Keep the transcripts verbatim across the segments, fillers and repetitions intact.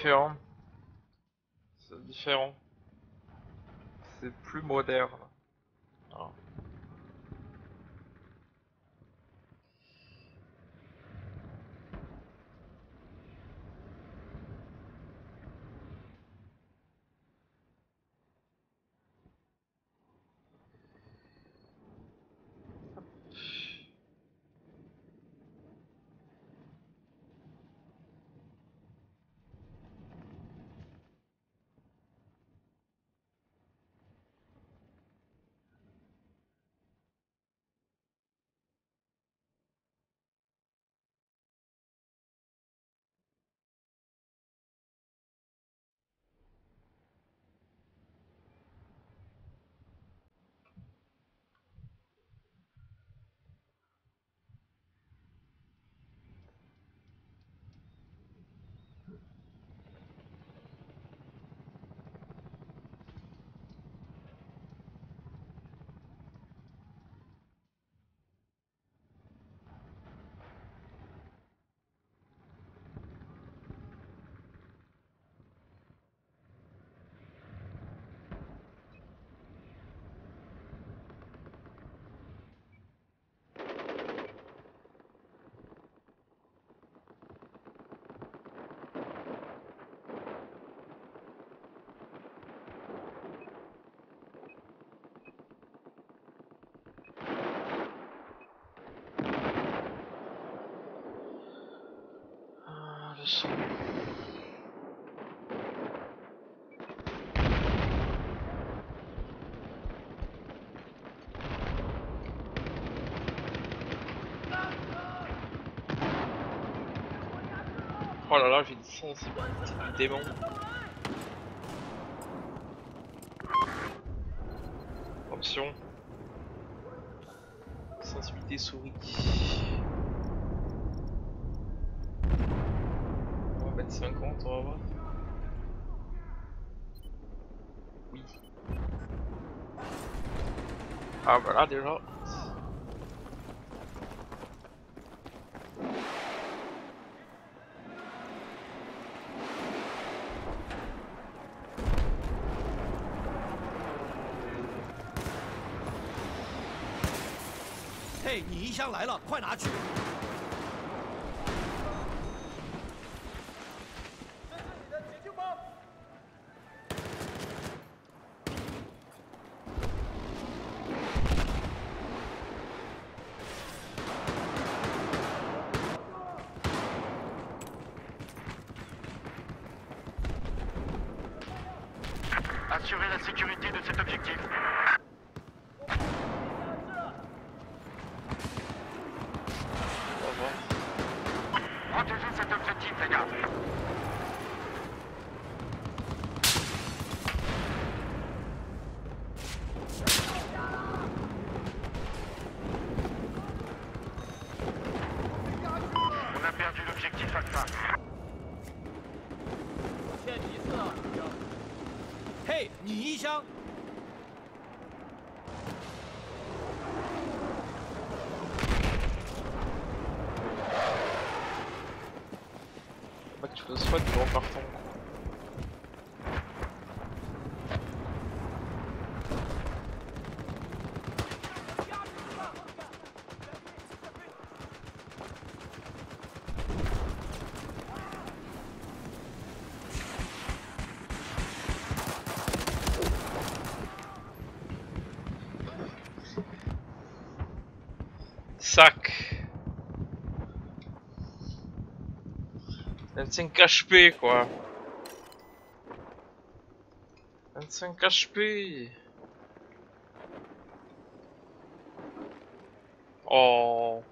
différent. C'est différent. C'est plus moderne. Voilà. Ah, le son. Oh là là, j'ai une sensibilité du démon. Option. Sensibilité souris. On va mettre cinquante, on va voir. Oui. Ah voilà déjà. 嘿，你一箱来了，快拿去！这是你的解救包。 Assurez la sécurité de cet objectif. Protégez cet objectif, les gars. On a perdu l'objectif Alpha. 欠你一次了。嘿，你一箱。 Pas que tu fasses pas du grand partant. Sac. vingt-cinq H P quoi. vingt-cinq H P. Oh.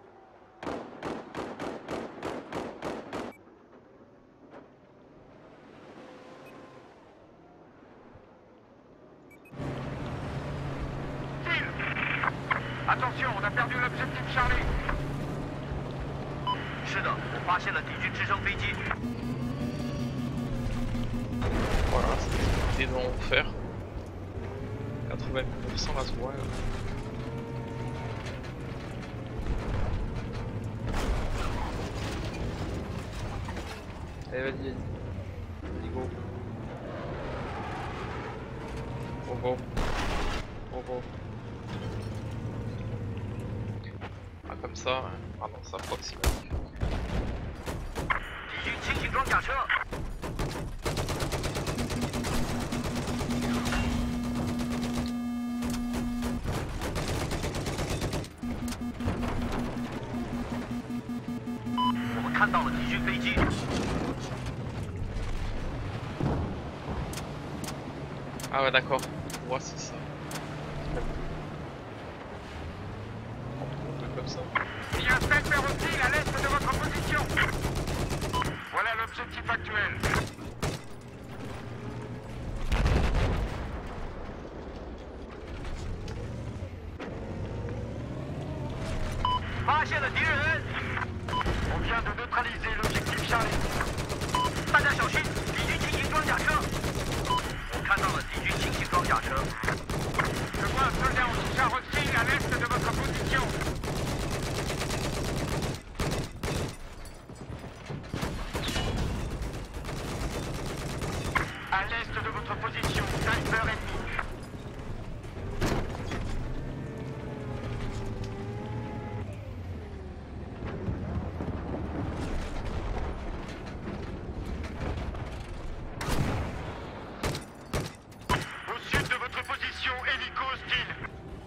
Attention, on a perdu l'objectif Charlie. 是的，我发现了敌军直升飞机。 Voilà, c'était l'enfer. quatre-vingt pour cent la toile. Allez, vas-y, vas-y. Oh oh. Oh oh. Ah comme ça, hein. Ah non, ça approxime. 敌军轻型装甲车。 我们看到了敌军飞机。 Ah ouais d'accord, moi c'est ça. On peut comme ça. Il y a un sniper hostile à l'est de votre position. Voilà l'objectif actuel. On vient de neutraliser l'objectif Charlie. 大家小心，敌军轻型装甲车。我看到了敌军轻型装甲车。Je vois un soldat en char hostile à l'est de votre position. À l'est de votre position, sniper ennemi. Au sud de votre position, hélico hostile.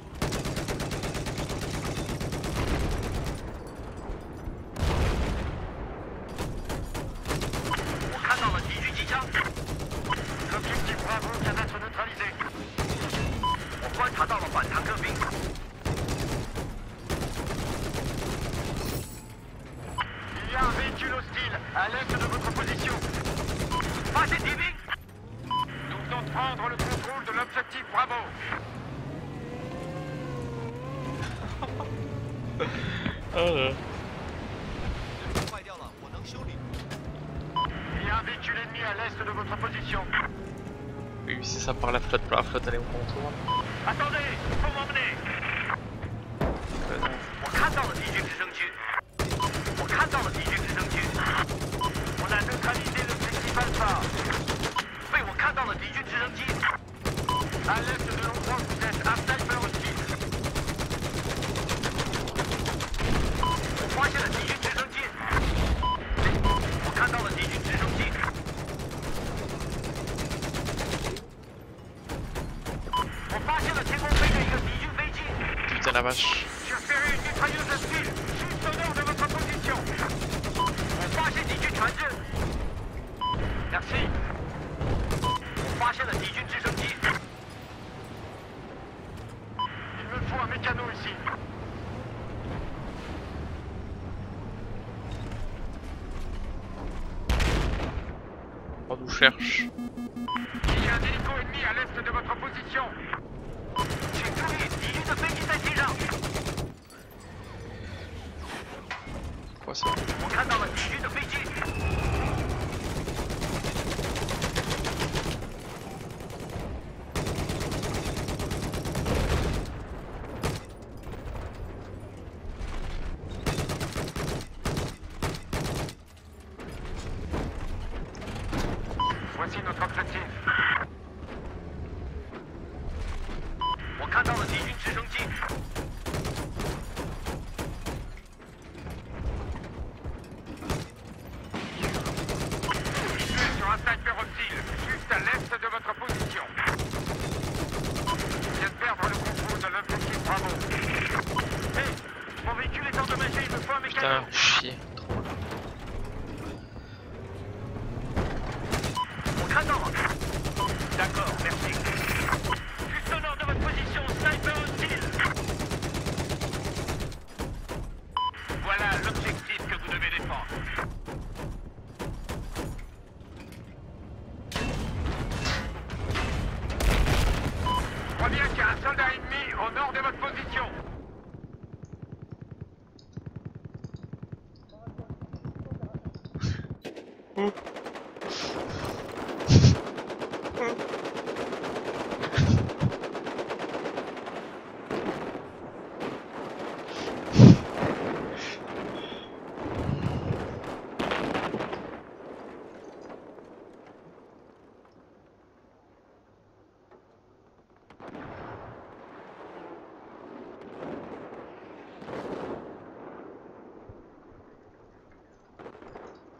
On看到了敌军机枪。 L'objectif Bravo vient d'être neutralisé. On观察到了反坦克兵。Il y a un véhicule hostile à l'est de votre position. Passez des兵. Nous venons de prendre le contrôle de l'objectif Bravo. Euh. 坏掉了，我能修理。 Il y a un véhicule ennemi à l'est de votre position. Oui, c'est ça par la flotte, par la flotte elle est au contour. Attendez, faut m'emmener. Euh, non. 我看到了敌军直升机。我看到了敌军直升机。On a neutralisé l'objectif Alpha. 被我看到了敌军直升机。À l'est de l'endroit où vous êtes, un sniper hostile. 我发现了敌军直升机。我看到了敌军直升机。我发现了天空飞着一个敌军飞机。 Putain la vache. J'ai repéré une mitrailleuse hostile, juste au nord de votre position. On发现敌军船只。Merci. On 发现了敌军直升机。Il me faut un mécano ici. On nous cherche. Il y a un hélico ennemi à l'est de votre position. J'ai tout mis, 敌军的飞机在机上。 Quoi ça? 我看到了敌军的飞机。 Voici notre objectif. 我看到了敌军直升机。 Sur un sniper hostile, juste à l'est de votre position. Je viens de perdre le contrôle de l'objectif Bravo. Hé, hey, mon véhicule est endommagé, il me faut un mécano. Putain, chier. Trop là. 我看到了。D'accord, merci. Juste au nord de votre position, sniper hostile. Voilà l'objectif que vous devez défendre. Je crois bien qu'il y a un soldat ennemi au nord de votre position. Ouh.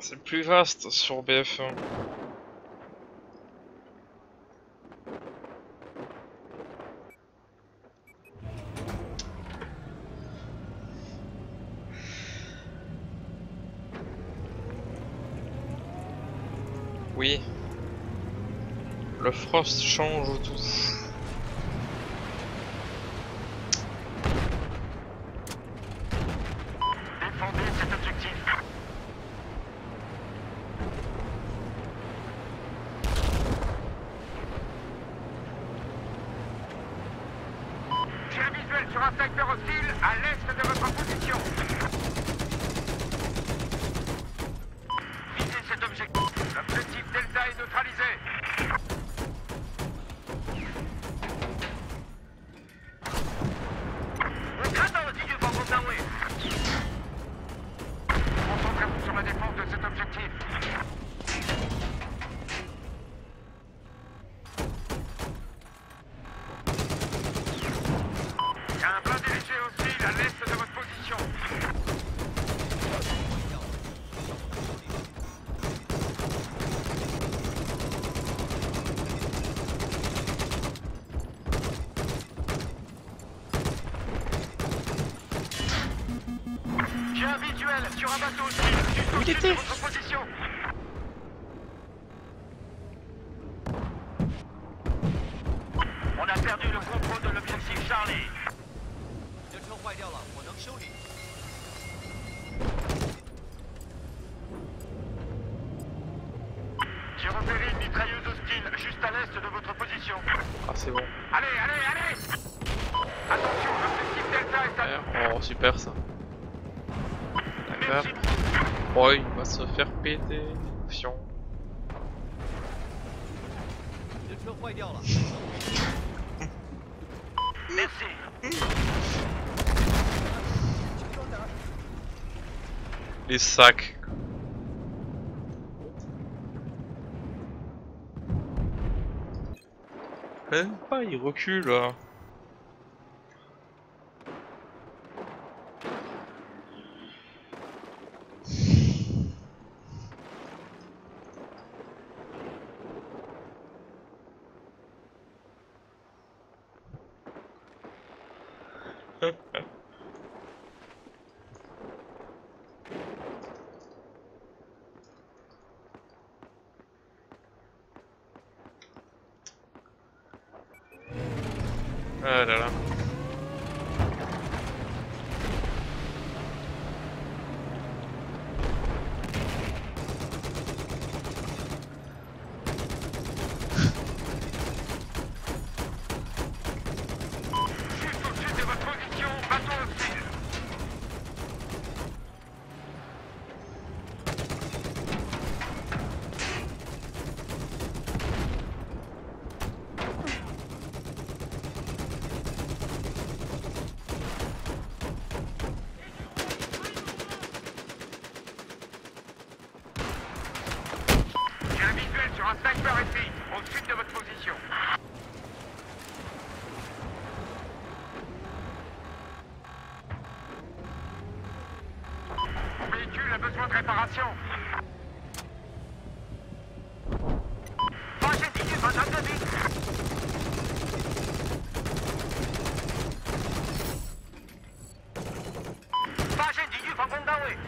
C'est plus vaste sur B F un. Oui. Le Frost change tout. Défendez cet objectif. J'ai un visuel sur un secteur hostile à l'est de votre position. Visez cet objectif. L'objectif Delta est neutralisé. On craint dans le dix-huit防空单位. Concentrez-vous sur la défense de cet objectif. Il y a un blindé léger hostile à l'est de votre position. J'ai un visuel sur un bateau hostile juste Où il au-dessus de était votre position. On a perdu le contrôle de l'objectif Charlie. 这车坏掉了，我能修理。 J'ai repéré une mitrailleuse hostile juste à l'est de votre position. Ah c'est bon. Allez, allez, allez! Attention, l'objectif Delta est à nous. Oh super ça. D'accord. Merci. Oh il va se faire péter. Fion. 这车坏掉了。 Merci. Les sacs. Même pas, il recule là. Ah là là. Juste au-dessus de votre position, bateau hostile. J'ai un visuel sur un sniper ici, au sud de votre position. Mon véhicule a besoin de réparation. Prochaine minute, votre de vie. Prochaine minute, votre de vie.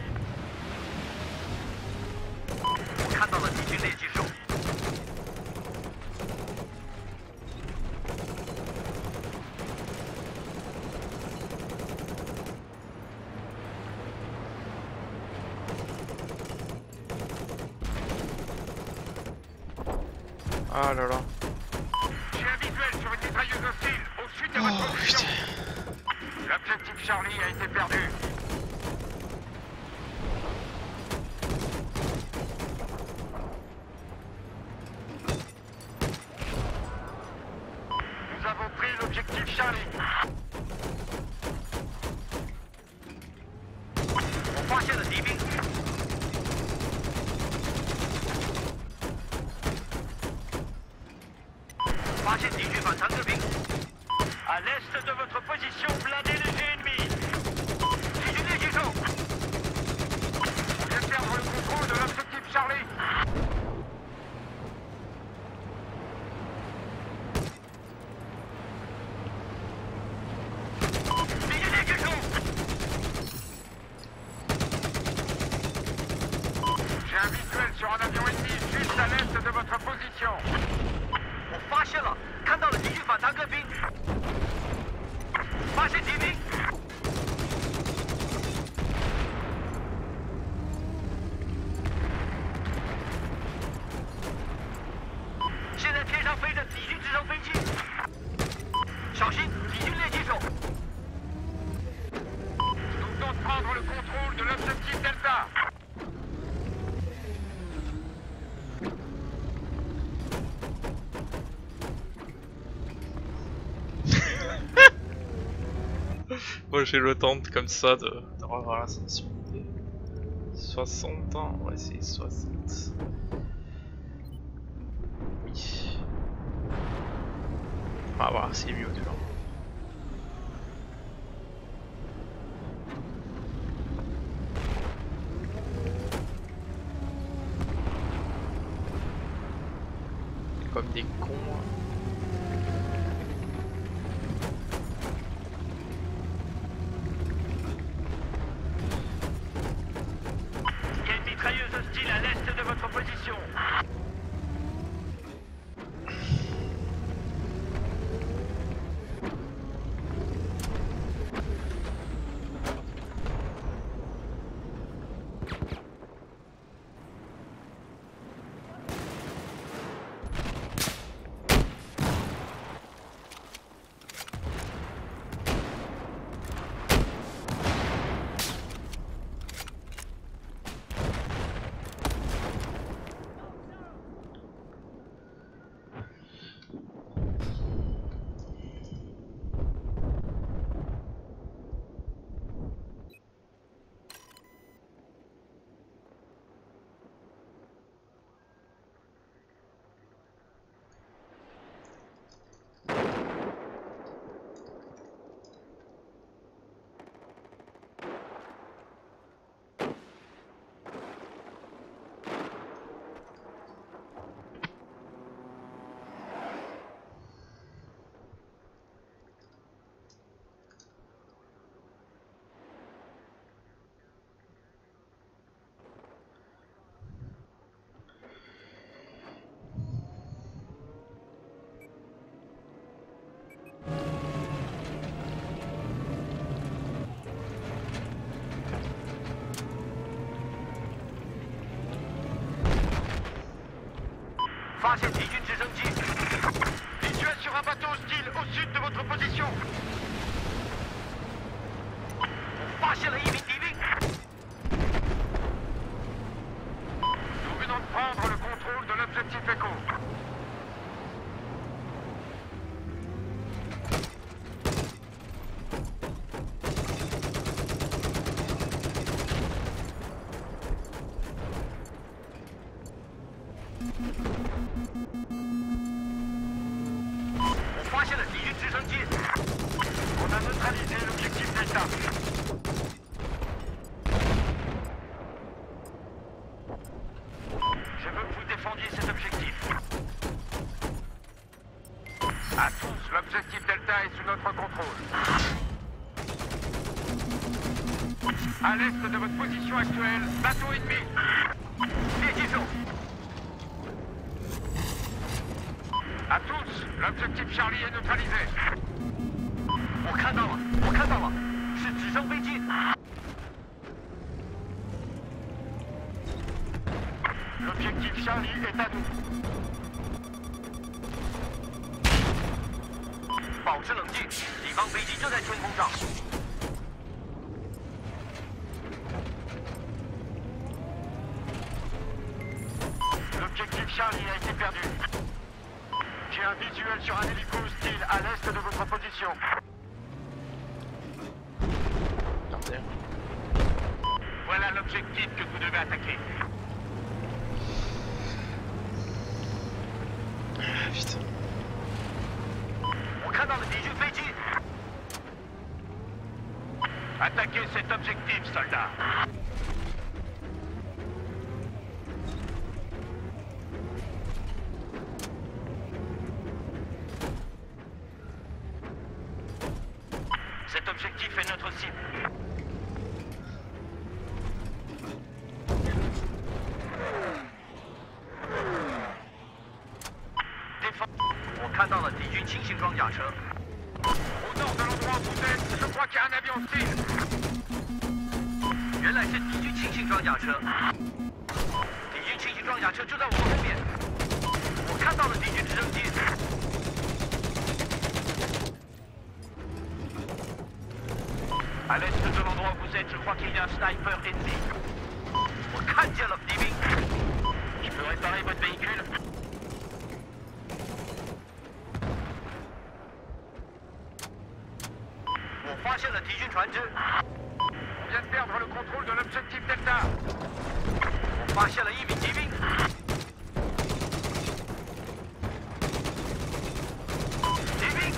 我看到了敌军猎击手。 Ah là là. J'ai un visuel sur une mitrailleuse hostile au sud de Oh votre position. putain. L'objectif Charlie a été perdu. Nous avons pris l'objectif Charlie. On 发现了敌兵。发现敌军反坦克兵。À l'est de votre position, blindé léger ennemi. 敌军猎击手。On vient de perdre le contrôle de l'objectif Charlie. Vigilez quelque chose. J'ai un visuel sur un avion ennemi juste à l'est de votre position. 我发现了，看到了敌军反坦克兵，发现敌兵。现在天上飞着敌军直升飞机，小心敌军猎击手。Nous devons prendre le contrôle de l'objectif Delta. Moi j'ai le temps comme ça de, de revoir la sensibilité. soixante ans, on va essayer soixante. Oui. On va voir, c'est mieux devant. Comme des cons. Mitrailleuse hostile à l'est de votre position. Visuel sur un bateau hostile au sud de votre position. Nous venons de prendre le contrôle de l'objectif Echo. On a neutralisé l'objectif Delta. Je veux que vous défendiez cet objectif. À tous, l'objectif Delta est sous notre contrôle. À l'est de votre position actuelle, bateau ennemi. Décision. À tous, l'objectif Charlie est neutralisé. L'objectif Charlie est à nous. L'objectif Charlie a été perdu. J'ai un visuel sur un hélico hostile à l'est de votre position. Voilà l'objectif que vous devez attaquer. Putain. Attaquez cet objectif, soldats. L'objectif est notre cible. Défense. 我看到了敌军轻型装甲车。Au nord de l'endroit où vous êtes, je crois qu'il y a un avion cible. 原来是敌军轻型装甲车。敌军轻型装甲车就在我们后面。我看到了敌军直升机。À l'est de l'endroit où vous êtes, je crois qu'il y a un sniper ennemi. 我看见了敌兵。Je peux réparer votre véhicule? 我发现了敌军船只。On vient de perdre le contrôle de l'objectif Delta. 我发现了一名敌兵。敌兵。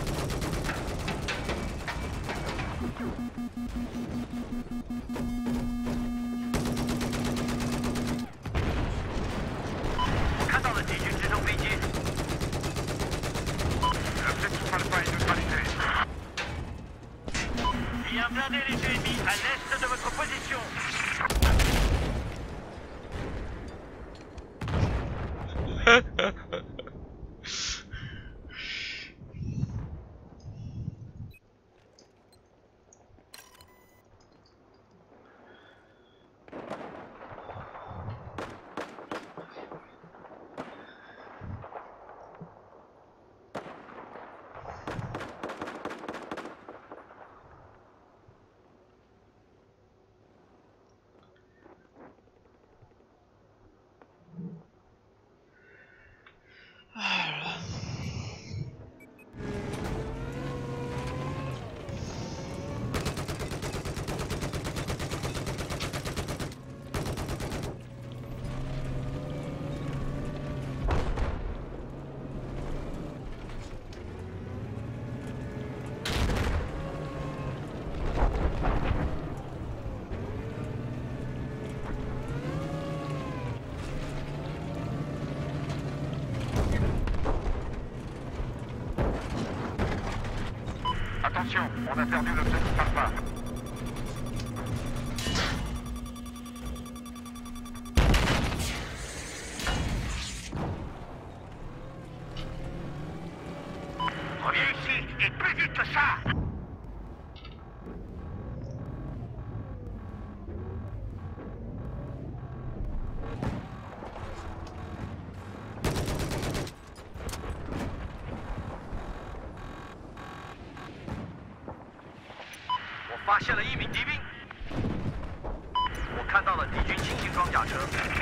我看到了敌军直升飞机。L'objectif Alpha est neutralisé. Il y a un blindé léger ennemi à l'est de votre position. Attention, on a perdu l'objectif Alpha. Reviens ici, et plus vite que ça!我发现了一名敌兵。我看到了敌军轻型装甲车。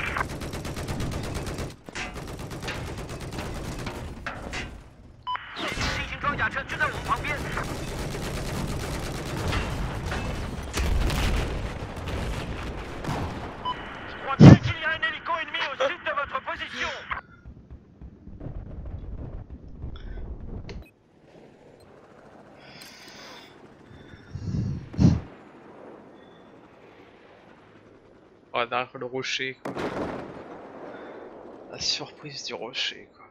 敌军轻型装甲车就在我们旁边。Je crois bien qu'il y a un hélico ennemi au sud de votre position. Oh, derrière le rocher, quoi. La surprise du rocher, quoi.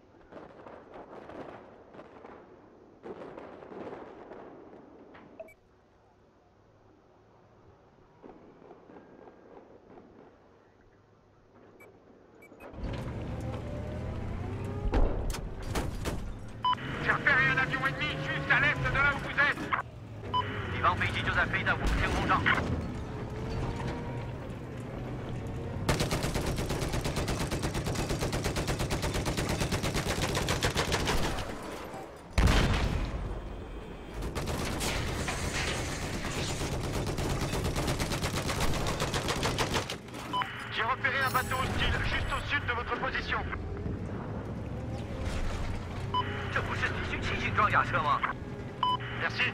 J'ai repéré un avion ennemi juste à l'est de là où vous êtes. 敌方飞机就在飞在我们天空上。 J'ai repéré un bateau hostile juste au sud de votre position. 这不是敌军轻型装甲车吗 ？Merci.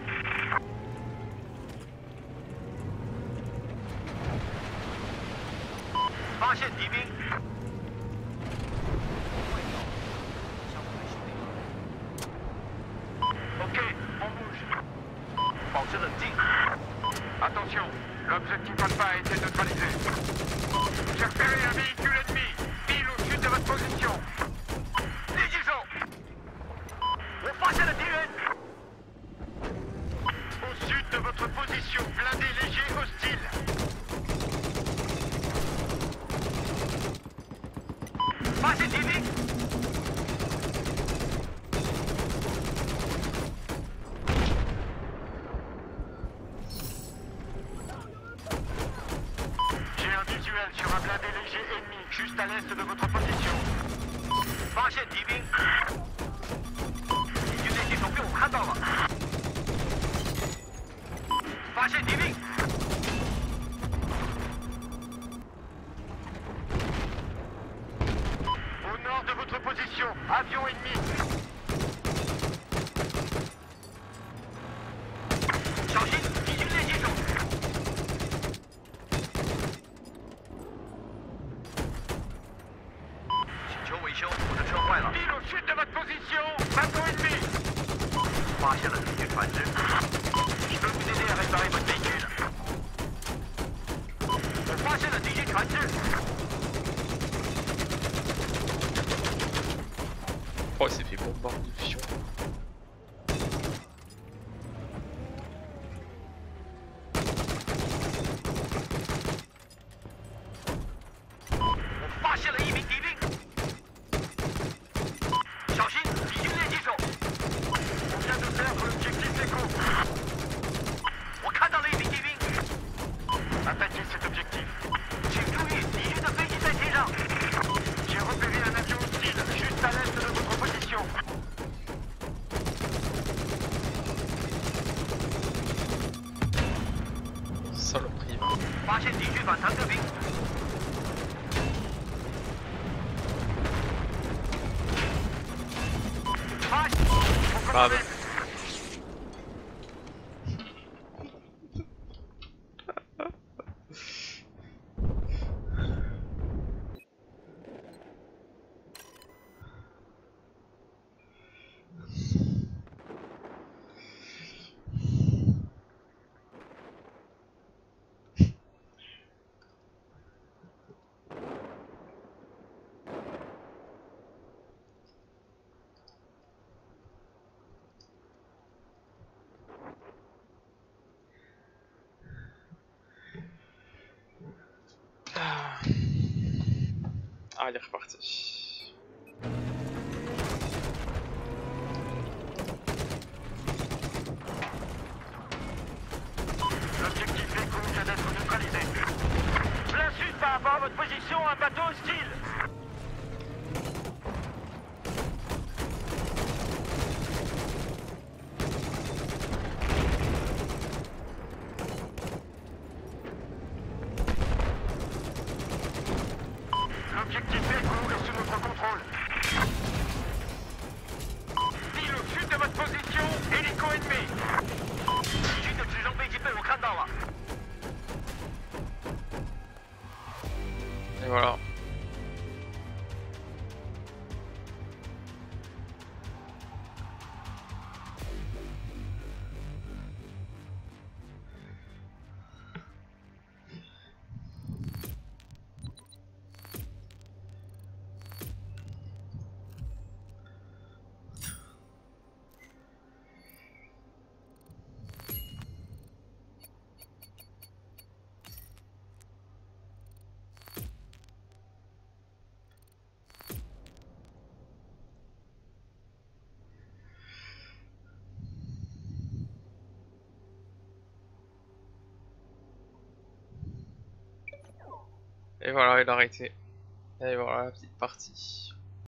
发现敌兵。OK, on bouge. 保持冷静。Attention, l'objectif Alpha a été neutralisé. J'ai repéré un véhicule ennemi, pile au sud de votre position. 立即手！我发现了敌人。Au sud de votre position, blindé léger hostile. Passez T V. J'ai un visuel sur un blindé léger ennemi, juste à l'est de votre position. 发现敌兵，敌军那些手被我看到了。发现敌兵。Au nord de votre position, avion ennemi. 小心，敌军猎击手。请求维修，我的车坏了。Dit au sud de votre position, bateau ennemi. 发现了敌军船只。Je peux vous aider à réparer votre véhicule. 我发现了敌军船只。 Oh, il s'est fait bombarder de fion. On 发现了一名敌兵，小心，敌军猎击手。On vient de perdre l'objectif Echo。我看到了一名敌兵。Attaquez cet objectif。请注意，敌军的飞机在天上。J'ai repéré un avion hostile juste à l'est de votre position. Saloperie. 发现敌军反坦克兵。发现。 Ah bah. Ah, il est reparti. L'objectif Echo vient d'être neutralisé. Plein sud par rapport à votre position, un bateau hostile. L'objectif Echo est sous notre contrôle. Pile au sud de votre position, hélico ennemi. 敌军的直升飞机被我看到了。 Et voilà. Et voilà, il a arrêté. Et voilà la petite partie.